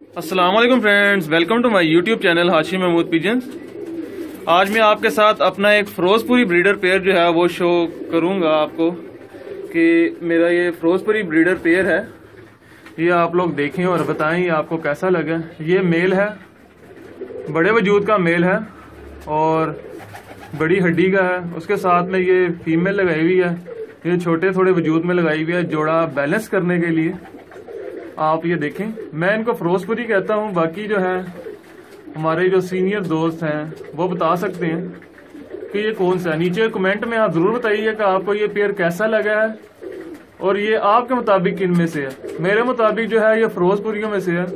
अस्सलाम वालेकुम friends, welcome to my YouTube channel Hashim Mahmood pigeons. आज मैं आपके साथ अपना एक फिरोजपुरी ब्रीडर पेयर जो है वो शो करूंगा आपको कि मेरा ये फिरोजपुरी ब्रीडर पेयर है। ये आप लोग देखें और बताएं ये आपको कैसा लगा। ये मेल है, बड़े वजूद का मेल है और बड़ी हड्डी का है। उसके साथ में ये फीमेल लगाई हुई है, ये छोटे थोड़े वजूद में लगाई हुई है जोड़ा बैलेंस करने के लिए। आप ये देखें, मैं इनको फिरोजपुरी कहता हूँ। बाकी जो है हमारे जो सीनियर दोस्त हैं वो बता सकते हैं कि ये कौन सा है। नीचे कमेंट में आप जरूर बताइए कि आपको ये पेयर कैसा लगा है और ये आपके मुताबिक किन में से है। मेरे मुताबिक जो है ये फिरोजपुरियों में से है।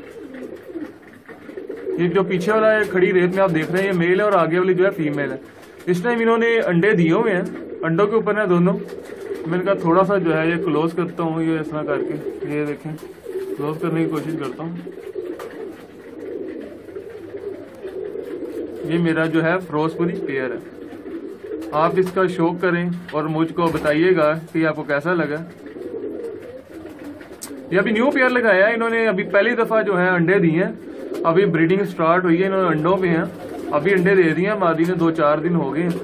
ये जो पीछे वाला है खड़ी रेत में आप देख रहे हैं ये मेल है और आगे वाली जो है फीमेल है। इस टाइम इन्होंने अंडे दिए हुए हैं, अंडों के ऊपर है दोनों। मैं इनका थोड़ा सा जो है ये क्लोज करता हूँ, ये इस तरह करके ये देखें, क्लोज करने की कोशिश करता हूँ। ये मेरा जो है फिरोजपुरी पेयर है। आप इसका शौक करें और मुझको बताइएगा कि आपको कैसा लगा। ये अभी न्यू पेयर लगाया है इन्होंने, अभी पहली दफा जो है अंडे दिए हैं। अभी ब्रीडिंग स्टार्ट हुई है, इन्होंने अंडों पे हैं, अभी अंडे दे दिए हैं। मादी ने 2-4 दिन हो गए।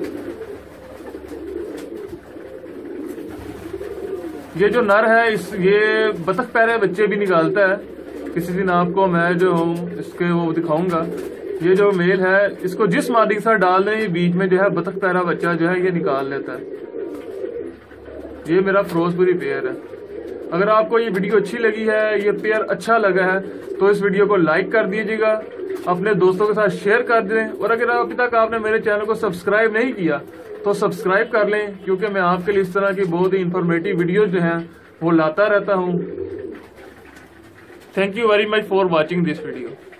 ये जो नर है ये बतख पैरे बच्चे भी निकालता है। किसी दिन आपको मैं जो हूँ इसके वो दिखाऊंगा। ये जो मेल है इसको जिस मादी के साथ डाल दें ये बीच में जो है बतख पैरा बच्चा जो है ये निकाल लेता है। ये मेरा फिरोजपुरी पेयर है। अगर आपको ये वीडियो अच्छी लगी है, ये पेयर अच्छा लगा है तो इस वीडियो को लाइक कर दीजिएगा, अपने दोस्तों के साथ शेयर कर दें। और अगर अभी तक आपने मेरे चैनल को सब्सक्राइब नहीं किया तो सब्सक्राइब कर लें, क्योंकि मैं आपके लिए इस तरह की बहुत ही इंफॉर्मेटिव वीडियोस जो हैं वो लाता रहता हूं। Thank you very much for watching this video.